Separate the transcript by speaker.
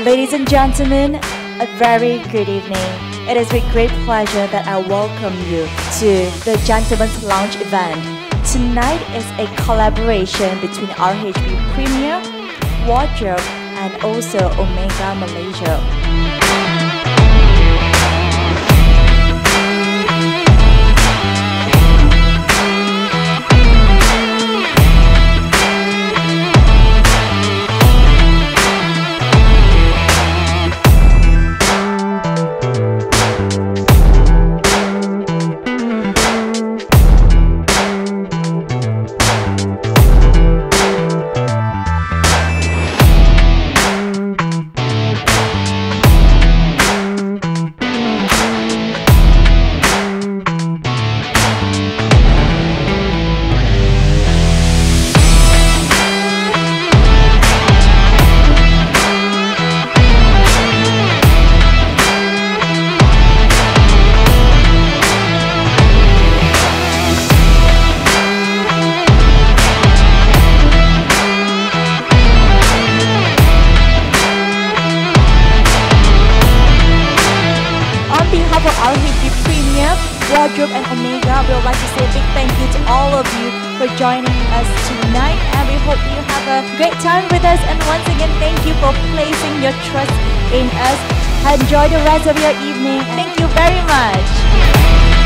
Speaker 1: Ladies and gentlemen, a very good evening. It is with great pleasure that I welcome you to the Gentleman's Lounge event. Tonight is a collaboration between RHB Premier Wardrobe and also Omega Malaysia. For RHB Premier Wardrobe and Omega, we would like to say a big thank you to all of you for joining us tonight, and we hope you have a great time with us. And once again, thank you for placing your trust in us. Enjoy the rest of your evening. Thank you very much.